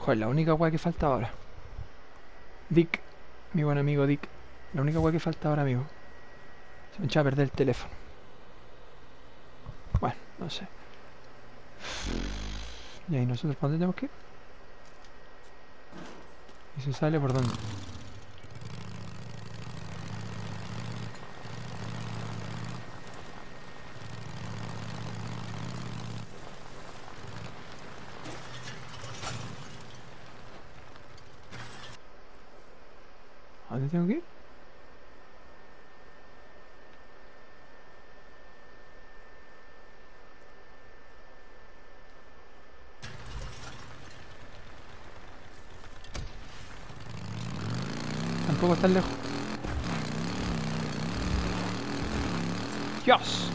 Joder, la única weá que falta ahora. Dick, mi buen amigo Dick. La única weá que falta ahora, amigo. Se me echaba a perder el teléfono. Bueno, no sé. Y ahí nosotros, ¿para dónde tenemos que ir? ¿Y se sale por dónde? ¿A dónde tengo que ir? Tampoco está lejos. ¡Dios!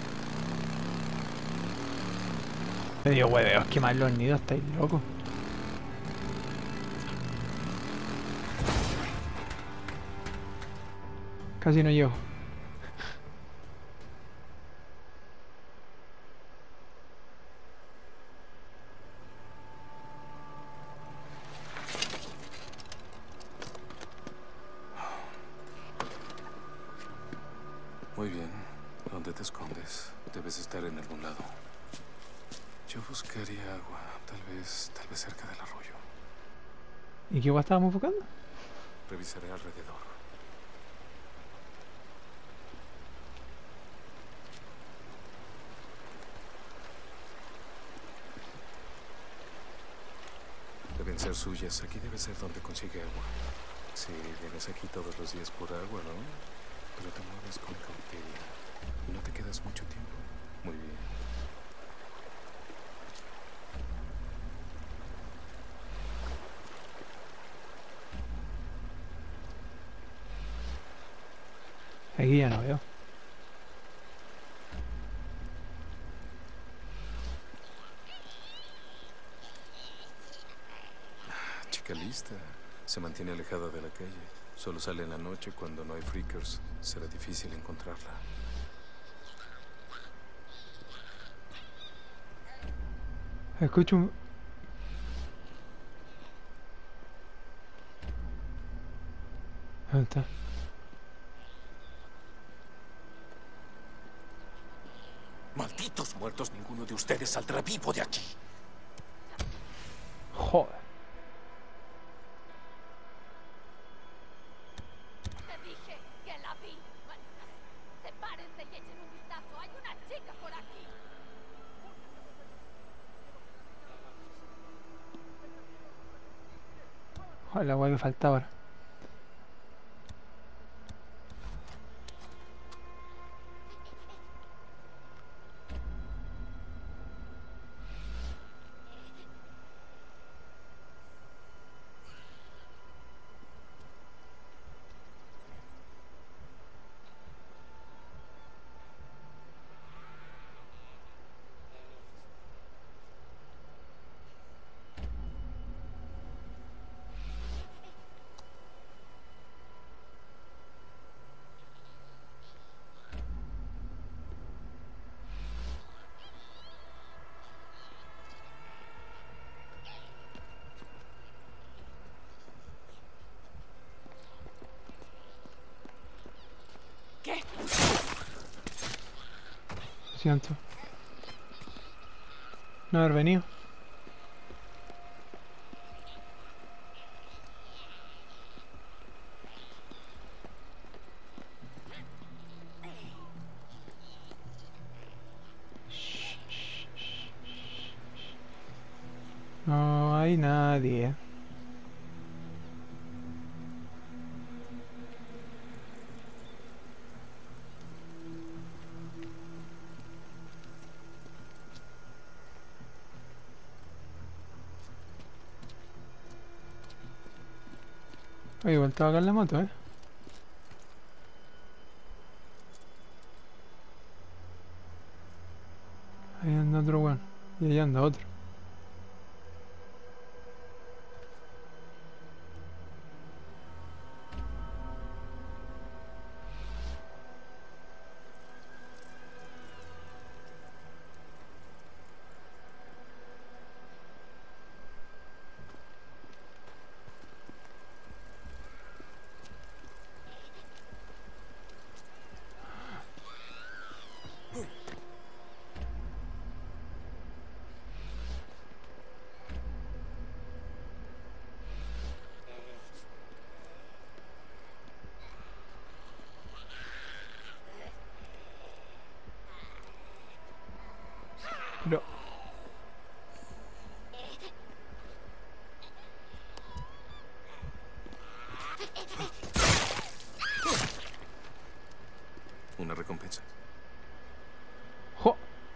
Me dio hueveos quemar los nidos, estáis locos. Casi no llego. Muy bien. ¿Dónde te escondes? Debes estar en algún lado. Yo buscaría agua. Tal vez cerca del arroyo. ¿Y qué guay estábamos buscando? Revisaré alrededor. Deben ser suyas. Aquí debe ser donde consigue agua. Sí, vienes aquí todos los días por agua, ¿no? Pero te mueves con cautela. Y no te quedas mucho tiempo. Muy bien. Aquí ya no veo. Chica lista. Se mantiene alejada de la calle. Solo sale en la noche cuando no hay freakers. Será difícil encontrarla. Escucho un... ¿Dónde está? Malditos muertos, ninguno de ustedes saldrá vivo de aquí. Joder. Te dije que la vi. Malditas. Sepárense y echen un vistazo. Hay una chica por aquí. Joder, la weá que falta ahora. ¿Qué? Lo siento. No haber venido. No hay nadie. Oye, igual estaba acá en la moto, ¿eh? Ahí anda otro weón. Y ahí anda otro. Pero... Una recompensa. ¡Jo!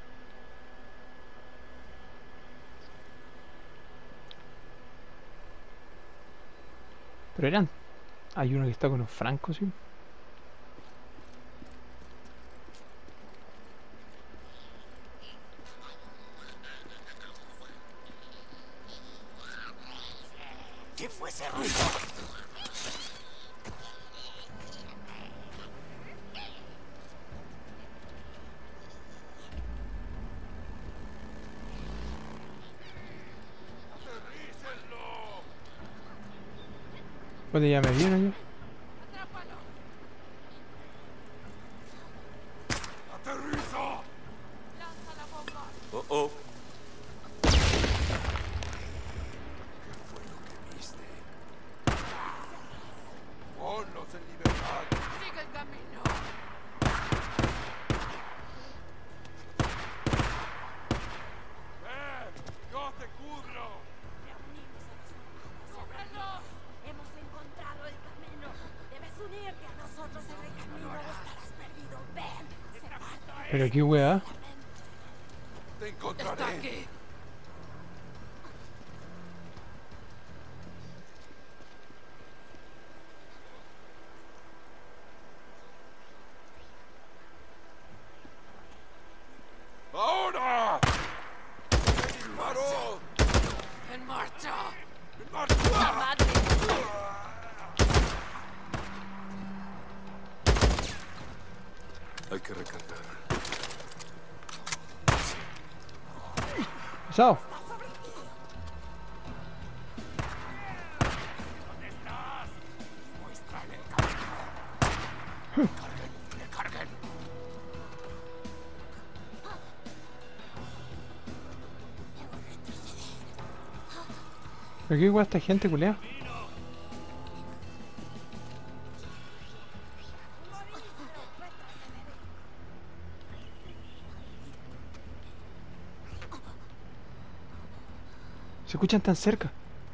Pero eran... Hay uno que está con los francos, ¿sí? ¿Qué fue ese ruido? Pues ya me vieron yo. ¡Atrápalo! ¡Aterriza! ¡Lanza la bomba! Oh, oh. ¿Qué fue lo que viste? Ponlos en libertad. ¡Sigue el camino! ¡Ven! ¡Yo te cubro! ¡Reunimos a los soldados! ¡Cúbrelos! Hemos encontrado el camino. Debes unirte a nosotros en el camino o estarás perdido. Ven, sepárate. Pero qué weá. ¡Te ¡Está encontraré! aquí! ¡Ahora! ¡Me disparó! ¡En marcha! ¡En marcha! ¡Madre! Hay que recargar. Pasado. ¡Muéstrale el camino! ¡Carguen! ¡Le carguen! ¿Pero qué weá esta gente, culea? Se escuchan tan cerca.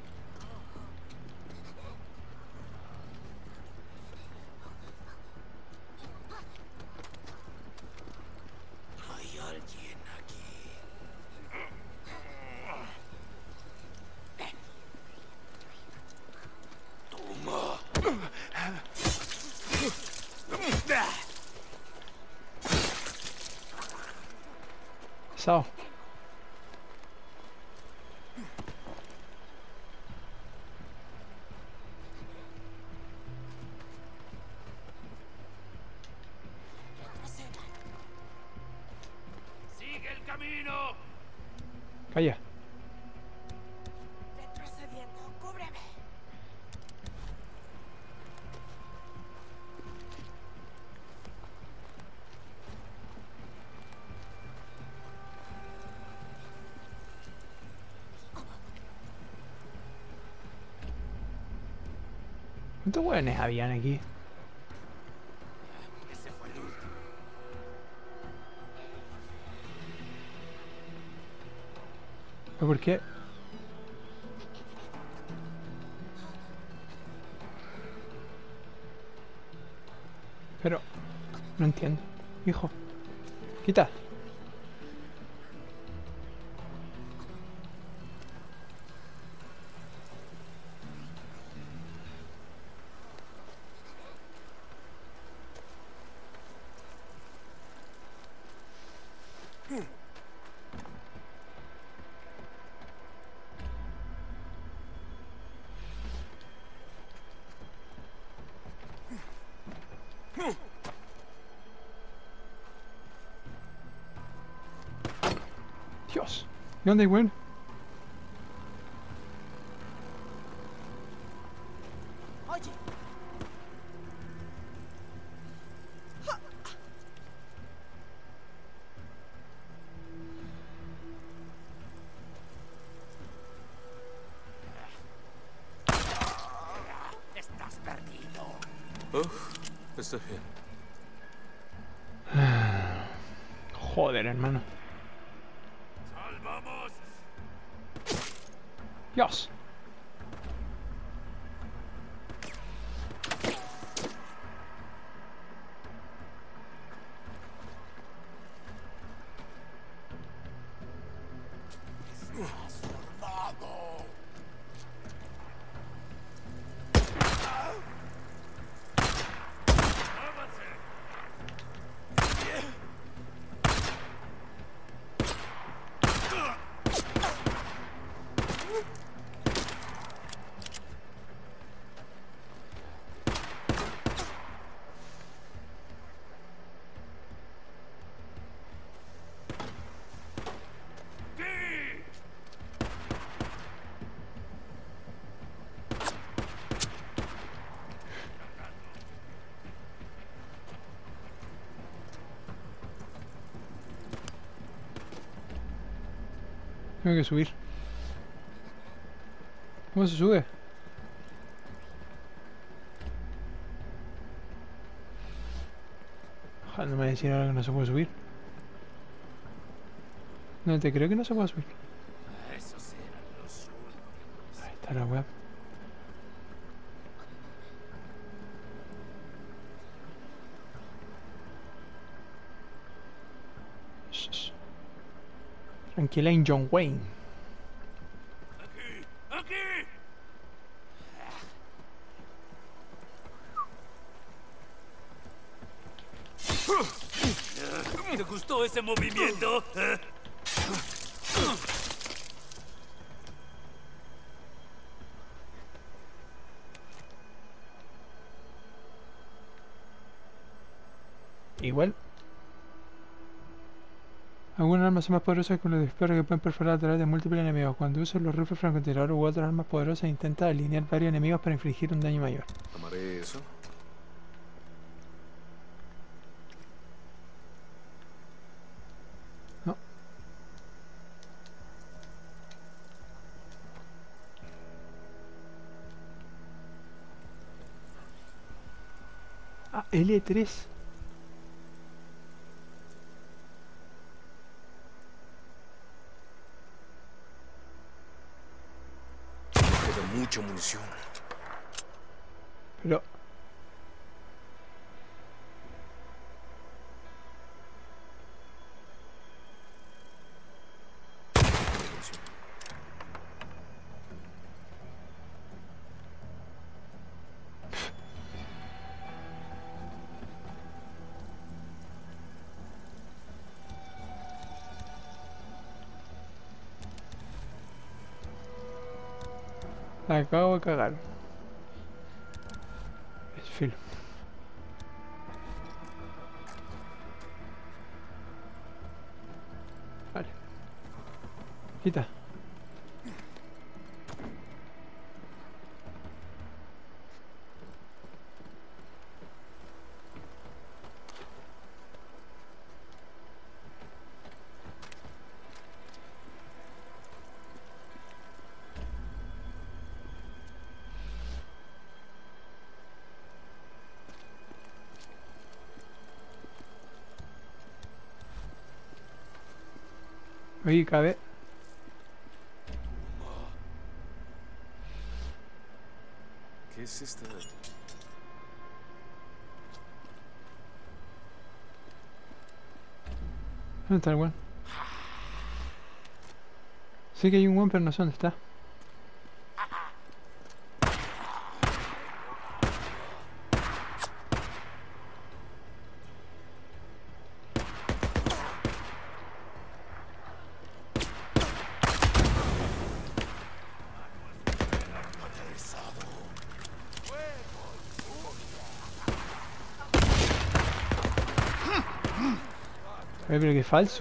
Hay alguien aquí. Toma. Pasado. ¡Sigue el camino! Calla. Retrocediendo. Cúbreme. ¿Cuántos weones habían aquí? Ese fue el último. ¿Pero por qué? Pero... No entiendo. Hijo. Quita. Dios. ¿Y dónde hay weón? Oye. Estás perdido. Oh, está bien. Joder, hermano. Dios. Tengo que subir. ¿Cómo se sube? Ojalá no me decir ahora que no se puede subir. No te creo que no se puede subir. Esos eran los últimos. Ahí está la web. Shh. Tranquila en John Wayne. ¡Aquí! ¡Aquí! ¿Te gustó ese movimiento? Igual. Algunas armas son más poderosas con los disparos que pueden perforar a través de múltiples enemigos. Cuando usas los rifles francotiradores u otras armas poderosas, intenta alinear varios enemigos para infligir un daño mayor. ¿Tomaré eso? No. Ah, L3. Queda mucha munición. Pero... la acabo de cagar. Es filo. Vale. Quita. Oye, cabe. ¿Qué es esta? ¿Dónde está el weón? Sé que hay un weón, pero no sé dónde está. Oye, pero qué falso.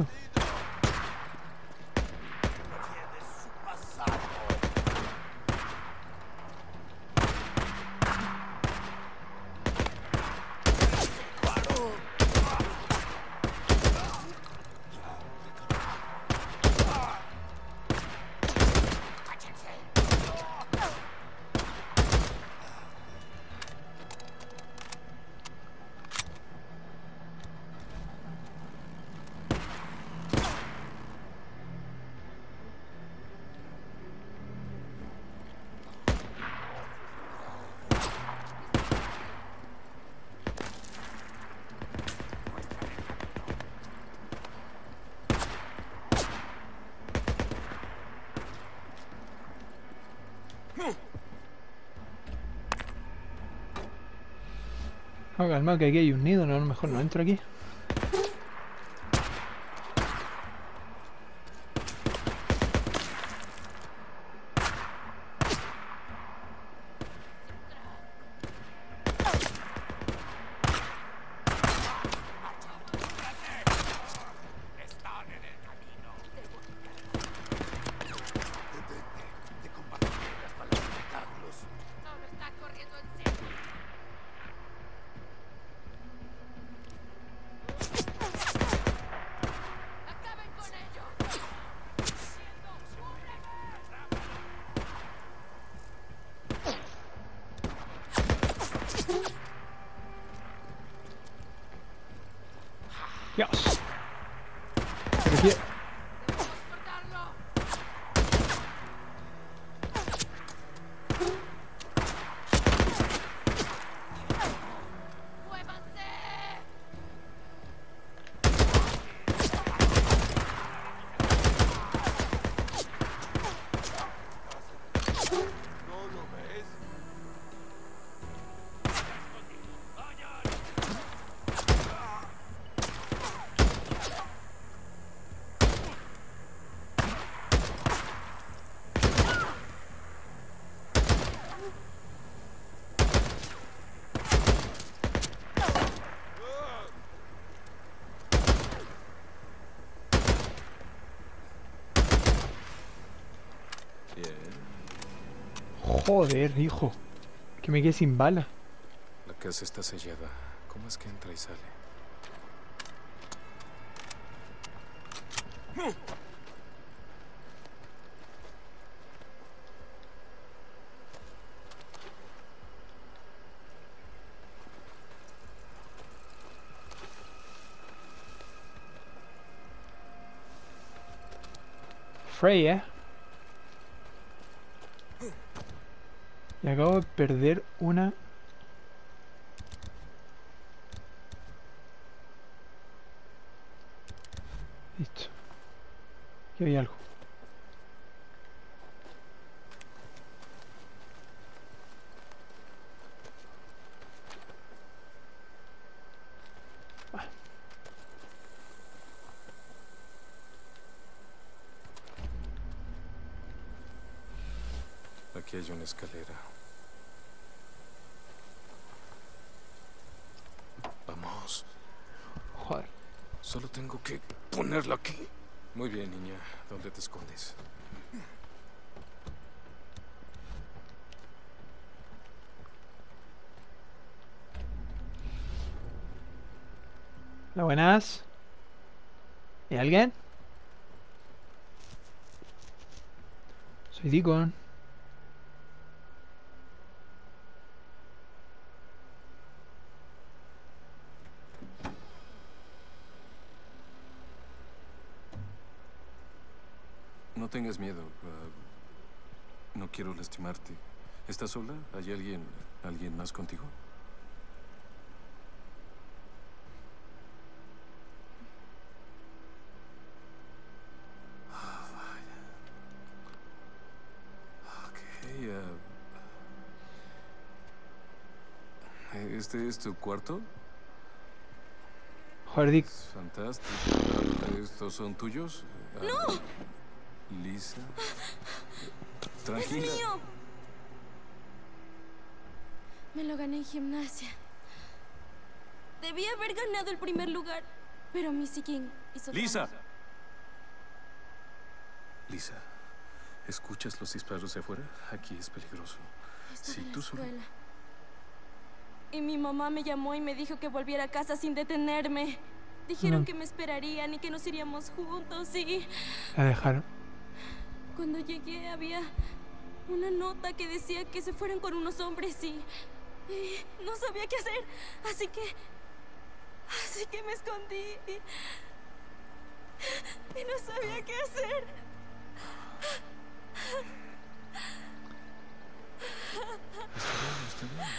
No, calma, que aquí hay un nido, no, a lo mejor no entro aquí. Están en el camino. Te compartiré las palabras de Carlos. Solo está corriendo en serio. ¡Acaben con ellos! Dios. Pero aquí... ¡Debemos cortarlo! ¡Muévanse! ¿No lo ves? Joder, hijo. Que me quedé sin bala. La casa está sellada. ¿Cómo es que entra y sale? Freya. Y acabo de perder una... Listo. Aquí hay algo. Aquí hay una escalera. Vamos. Joder. Solo tengo que ponerla aquí. Muy bien, niña. ¿Dónde te escondes? Hola, buenas. ¿Hay alguien? Soy Deacon. No tengas miedo. No quiero lastimarte. ¿Estás sola? ¿Hay alguien más contigo? ¿Este es tu cuarto? Joder, Dick. Es fantástico. ¿Estos son tuyos? ¡No! Lisa. ¡Es Tranquila. mío! Me lo gané en gimnasia. Debí haber ganado el primer lugar, pero Missy King hizo ¡Lisa! trampa. Lisa, ¿escuchas los disparos de afuera? Aquí es peligroso. Estaba Si en la tú solo... escuela. Y mi mamá me llamó y me dijo que volviera a casa sin detenerme. Dijeron que me esperarían y que nos iríamos juntos y... La dejaron. Cuando llegué había una nota que decía que se fueran con unos hombres y no sabía qué hacer. Así que me escondí y no sabía qué hacer. Está bien.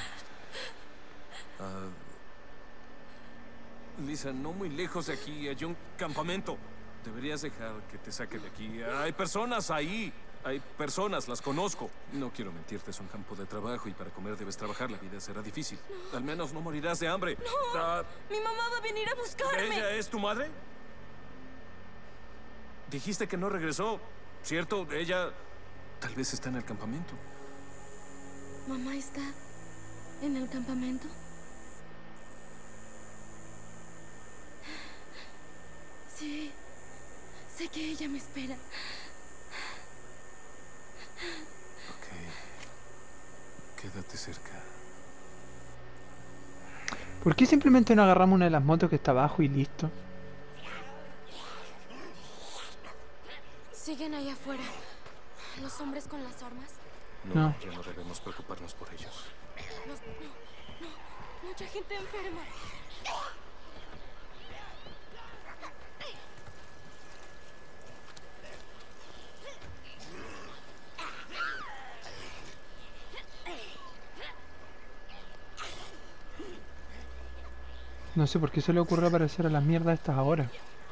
Lisa, no muy lejos de aquí hay un campamento. Deberías dejar que te saque de aquí. Hay personas ahí. Hay personas, las conozco. No quiero mentirte, es un campo de trabajo y para comer debes trabajar. La vida será difícil. Al menos no morirás de hambre. Ah, Mi mamá va a venir a buscarme. ¿ella es tu madre? Dijiste que no regresó, ¿cierto? Ella tal vez está en el campamento. ¿Mamá está en el campamento? Sí, sé que ella me espera. Ok. Quédate cerca. ¿Por qué simplemente no agarramos una de las motos que está abajo y listo? Siguen allá afuera. ¿Los hombres con las armas? No. Ya no debemos preocuparnos por ellos. No. Mucha gente enferma. No sé por qué se le ocurrió aparecer a las mierdas estas ahora.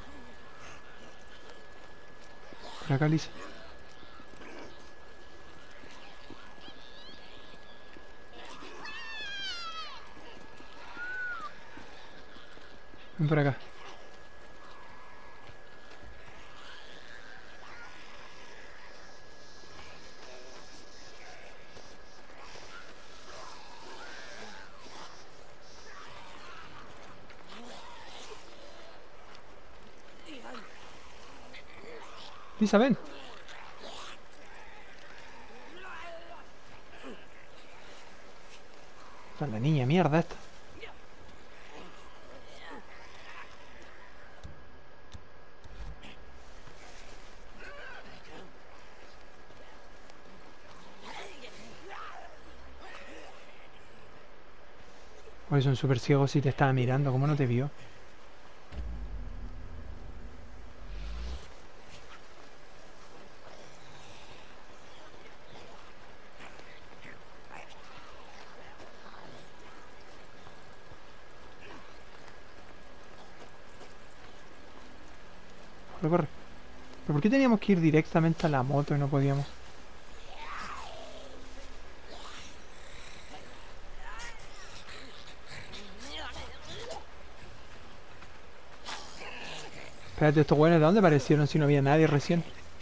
Por acá, Lisa. Ven por acá. Lisa, ven. Está la niña mierda esta. Oye, son súper ciegos si te estaba mirando. ¿Cómo no te vio? Corre, corre. ¿Pero por qué teníamos que ir directamente a la moto y no podíamos? Espérate, estos güeyes, ¿de dónde aparecieron si no había nadie recién?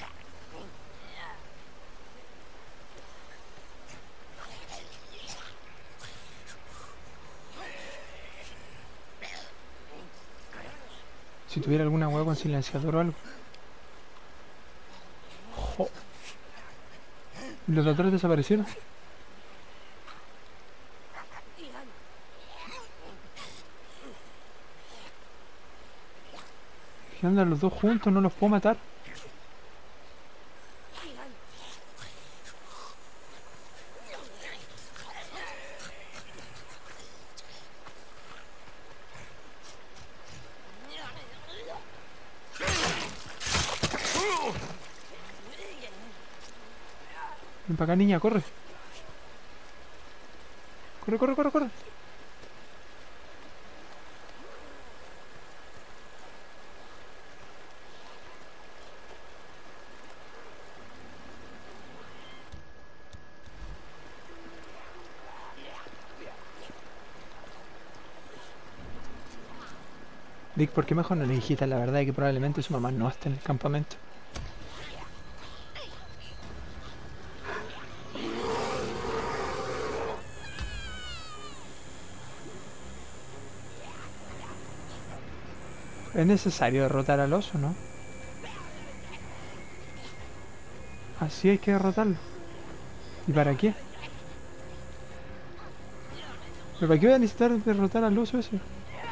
Si tuviera alguna hueá con silenciador o algo. Jo. ¿Los de atrás desaparecieron? ¿Qué andan los dos juntos? ¿No los puedo matar? Ven para acá, niña, corre. Corre, corre, corre, corre. Dick, ¿por qué mejor no le dijiste la verdad de que probablemente su mamá no esté en el campamento? ¿Es necesario derrotar al oso, no? Así hay que derrotarlo. ¿Y para qué? ¿Pero para qué voy a necesitar derrotar al oso ese?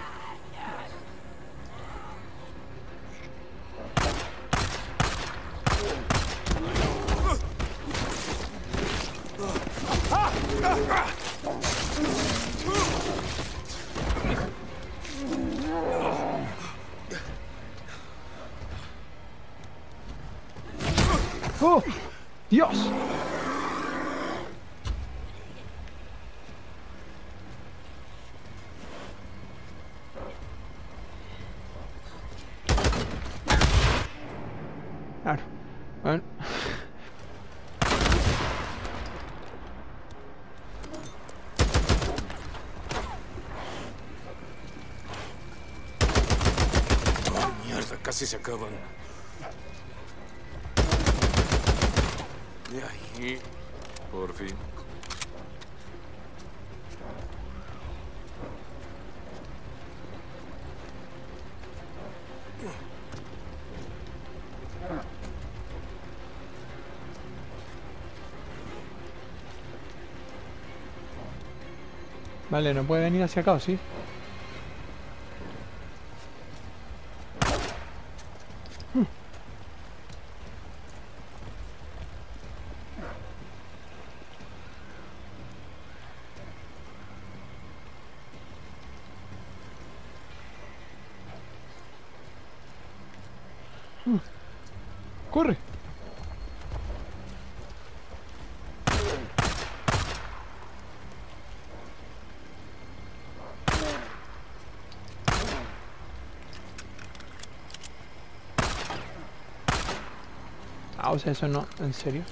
¡Oh! ¡Dios! Claro. Bueno. casi se acaban. De ahí. Por fin. Vale, no puede venir hacia acá, ¿o sí? ¡Corre! Ah, o sea, eso no, ¿en serio?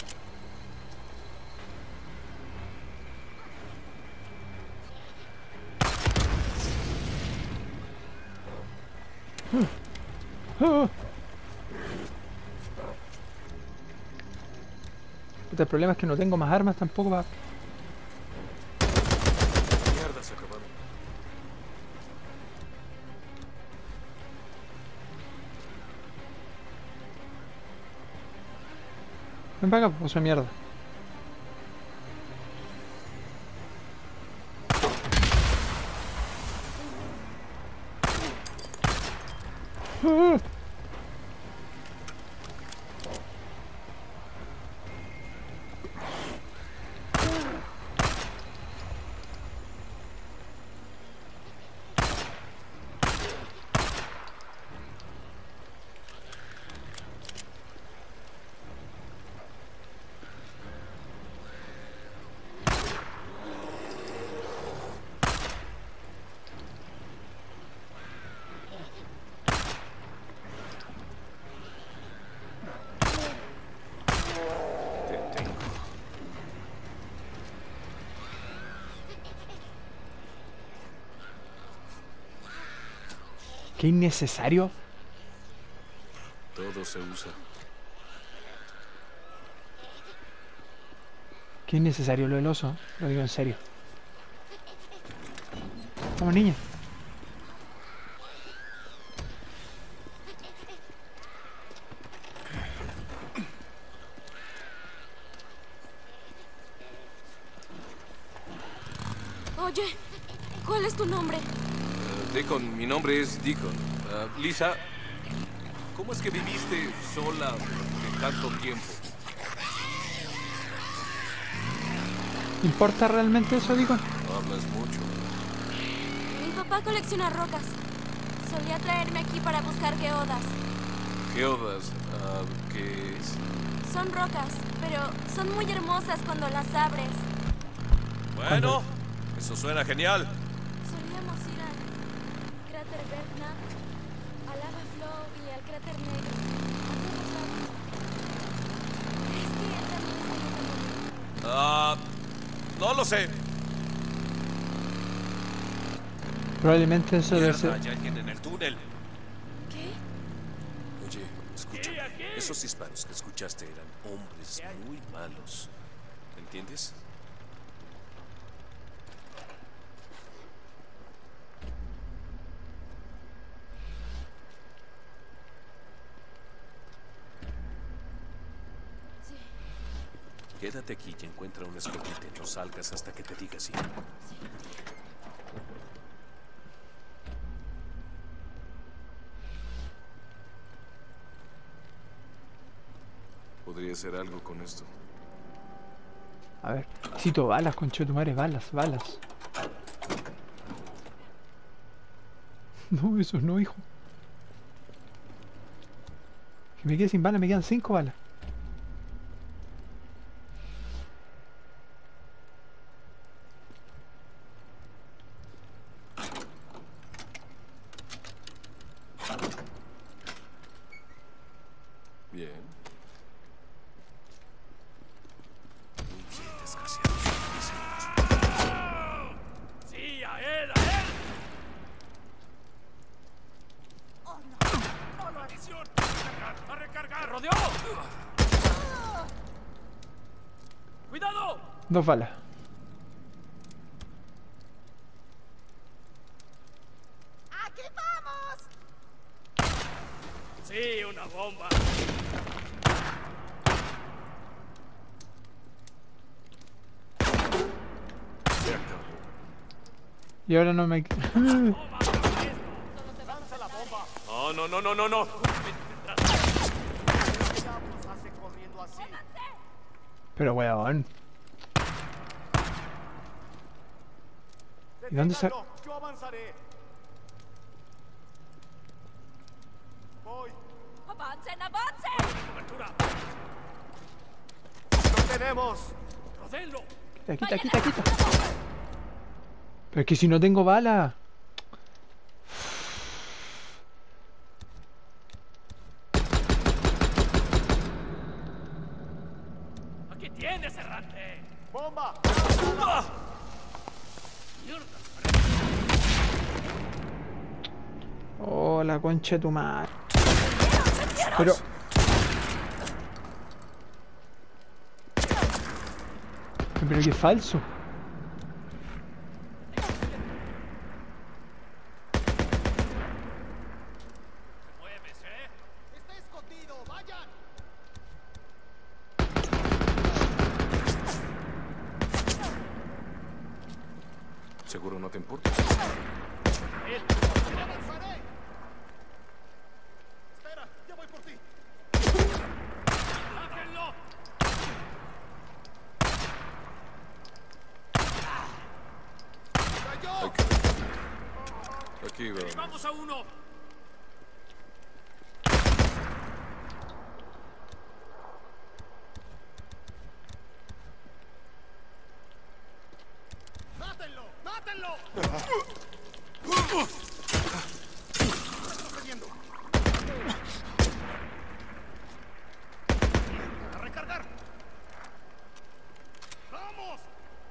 Ah. El problema es que no tengo más armas tampoco para... Mierda, se acabaron. Ven para acá, pues de mierda. Ah. Te tengo. Qué innecesario. Todo se usa. Qué innecesario lo del oso. Lo digo en serio. Vamos, niña. Oye, ¿cuál es tu nombre? Deacon, mi nombre es Deacon. Lisa, ¿cómo es que viviste sola de tanto tiempo? ¿Importa realmente eso, digo? Hablas mucho. Mi papá colecciona rocas. Solía traerme aquí para buscar geodas. Geodas, ¿qué es? Son rocas, pero son muy hermosas cuando las abres. Bueno, eso suena genial. Solíamos ir al cráter Bergman, al Lava Flow y al cráter negro. ¿Crees que él también está muy... No lo sé. Probablemente eso debe Mierda, ser... hay alguien en el túnel. ¿Qué? Oye, escucha. Esos disparos que escuchaste eran hombres muy malos. ¿Entiendes? Sí. Quédate aquí y encuentra un escondite. No salgas hasta que te diga sí. Podría hacer algo con esto. A ver, necesito balas, conchetumare, balas, balas. No, eso no, hijo. Que me quedé sin balas, me quedan 5 balas. Bien. Muy bien, desgraciado. ¡Sí, a él, a él! ¡Oh, no! ¡No lo haré! 2 balas. ¡Aquí vamos! Sí, una bomba. Se acabó. Y ahora no me... ¡Lanza la bomba! No, no, no, no, no, no. ¿Qué diablos hace corriendo así? Pero weón. ¿Y dónde se...? Deténganlo, yo avanzaré. Voy. ¡Avancen, avancen! ¡Cobertura! ¡Lo tenemos! ¡Rodéenlo! Quita, quita, quita, quita. Pero es que si no tengo bala. ¡Aquí tienes, errante! ¡Bomba! ¡Ah! ¡Mierda! Oh, la concha de tu madre. Pero... Pero qué falso. ¡Mueves, ¡Está escondido! ¡Vayan! ¿Seguro no te importa? ¡Yo avanzaré! ¡Espera! ¡Ya voy por ti! ¡Láquenlo! ¡Cayó! Aquí vamos. ¡Vamos a uno! ¡Mátenlo! ¡Mátenlo! ¡Está procediendo! ¡A recargar! ¡Vamos!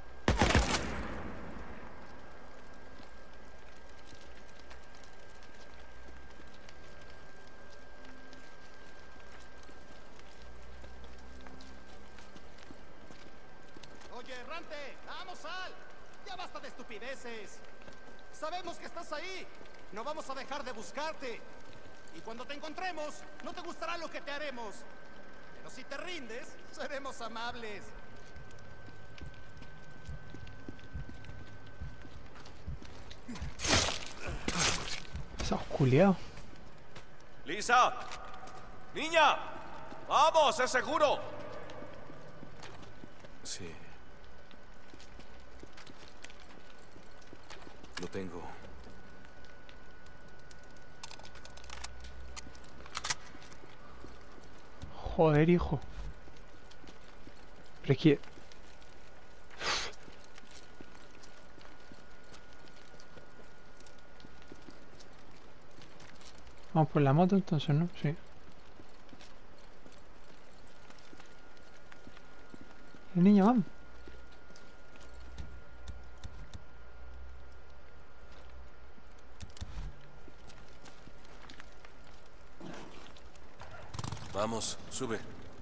Oye, errante, vamos, sal. Ya basta de estupideces. Sabemos que estás ahí. No vamos a dejar de buscarte. Y cuando te encontremos, no te gustará lo que te haremos. Pero si te rindes, seremos amables. Esos culiados. ¡Lisa! ¡Niña! ¡Vamos, es seguro! Sí. Lo tengo. Joder, hijo. Pero es que... Vamos por la moto entonces, ¿no? Sí. Niña, vamos. Vamos, sube.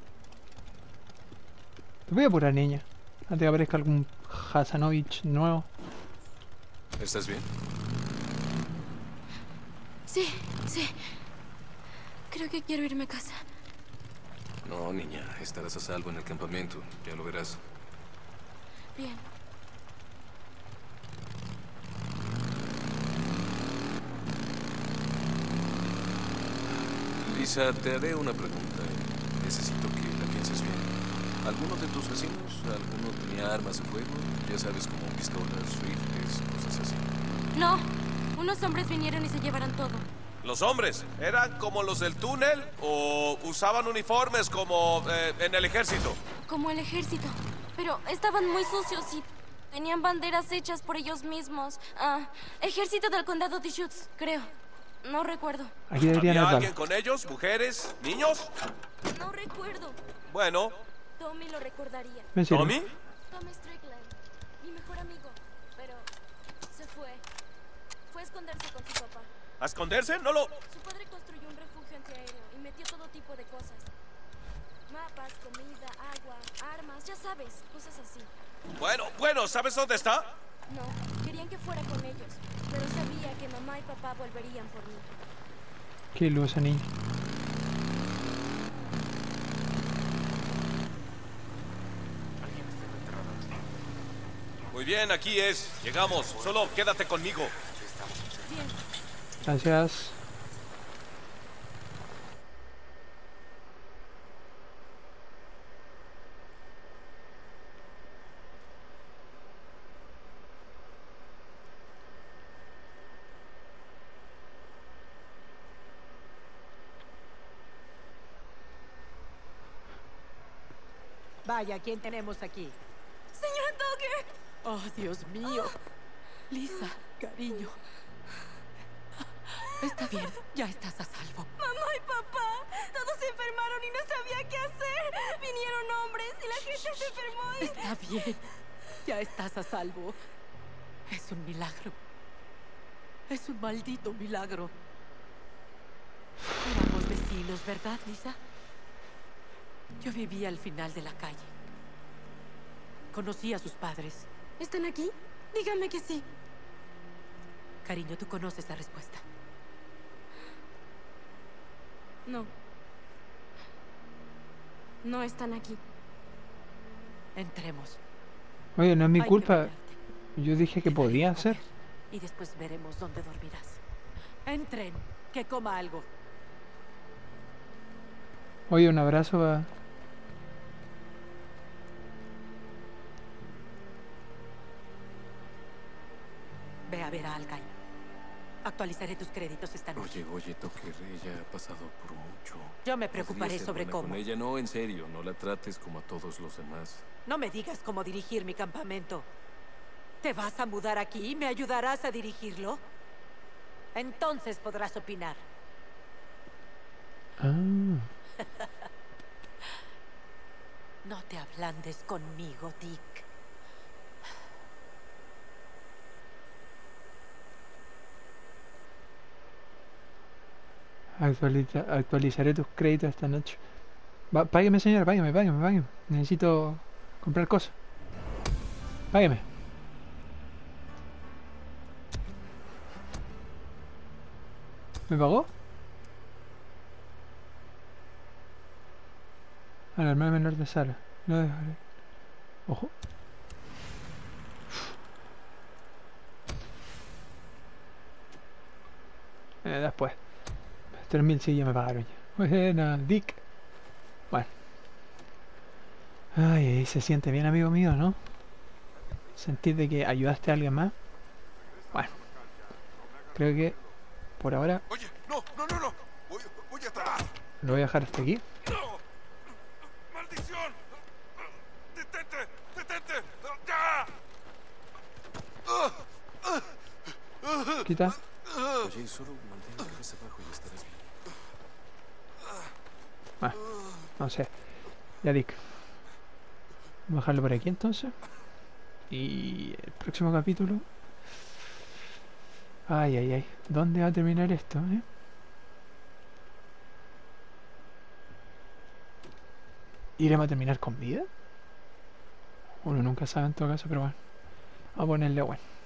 Te voy a apurar, niña. Antes que aparezca algún Hasanovich nuevo. ¿Estás bien? Sí, sí. Creo que quiero irme a casa. No, niña. Estarás a salvo en el campamento. Ya lo verás. Bien. Lisa, te haré una pregunta. Necesito que la pienses bien. ¿Alguno de tus vecinos? ¿Alguno tenía armas de fuego? Ya sabes, como pistolas, rifles, cosas así. No, unos hombres vinieron y se llevaron todo. ¿Los hombres eran como los del túnel o usaban uniformes como en el ejército? Como el ejército. Pero estaban muy sucios y tenían banderas hechas por ellos mismos. Ejército del condado de Schutz, creo. No recuerdo. Aquí deberían ¿Había haber alguien con ellos? ¿Mujeres? ¿Niños? No recuerdo. Bueno, Tommy lo recordaría. ¿En serio? ¿Tommy? Tommy Strickland, mi mejor amigo. Pero se fue. Fue a esconderse con su papá. ¿A esconderse? No lo... Su padre construyó un refugio antiaéreo y metió todo tipo de cosas. Mapas, comida, agua, armas, ya sabes, cosas así. Bueno, ¿sabes dónde está? No, querían que fuera con ellos, pero sabía que mamá y papá volverían por mí. Qué ilusa niña. Muy bien, aquí es. Llegamos. Solo quédate conmigo. Bien, Gracias. Vaya, ¿quién tenemos aquí? señor Tucker. Oh, Dios mío. Lisa, cariño. Está bien, ya estás a salvo. Mamá y papá, todos se enfermaron y no sabía qué hacer. Vinieron hombres y la gente se enfermó y... Está bien, ya estás a salvo. Es un milagro. Es un maldito milagro. Éramos vecinos, ¿verdad, Lisa? Yo vivía al final de la calle. Conocí a sus padres. ¿Están aquí? Dígame que sí. Cariño, tú conoces la respuesta. No. No están aquí. Entremos. Oye, no es mi Hay que culpa. bañarte. Yo dije que Te daré podía de hacer. comer Y después veremos dónde dormirás. Entren, que coma algo. Oye, un abrazo va. Ve a ver a Alkai. Actualizaré tus créditos esta noche. Oye, Tucker, ella ha pasado por mucho. Yo me preocuparé Podrías ser sobre buena cómo. Con ella, no, en serio, no la trates como a todos los demás. No me digas cómo dirigir mi campamento. ¿Te vas a mudar aquí y me ayudarás a dirigirlo? Entonces podrás opinar. Ah. No te ablandes conmigo, Dick. Actualizaré tus créditos esta noche. Págueme, señora, págueme. Necesito comprar cosas. Págueme. ¿Me pagó? Al hermano menor de Sara. No dejaré. Ojo. Después. 3000 sí ya me pagaron ya. Buena, Dick. Bueno. Ay, se siente bien, amigo mío, ¿no? Sentir de que ayudaste a alguien más. Bueno. Creo que por ahora Oye, no. Voy a atrás. lo voy a dejar hasta aquí. ¡No! ¡Maldición! ¡Detente! ¡Ya! Quita. Oye, solo mantén la cabeza abajo y estarás bien. Bueno, no sé. Ya, Dick. Vamos a dejarlo por aquí entonces. Y el próximo capítulo. Ay. ¿Dónde va a terminar esto, eh? ¿Iremos a terminar con vida? Uno nunca sabe en todo caso, pero bueno. Vamos a ponerle bueno.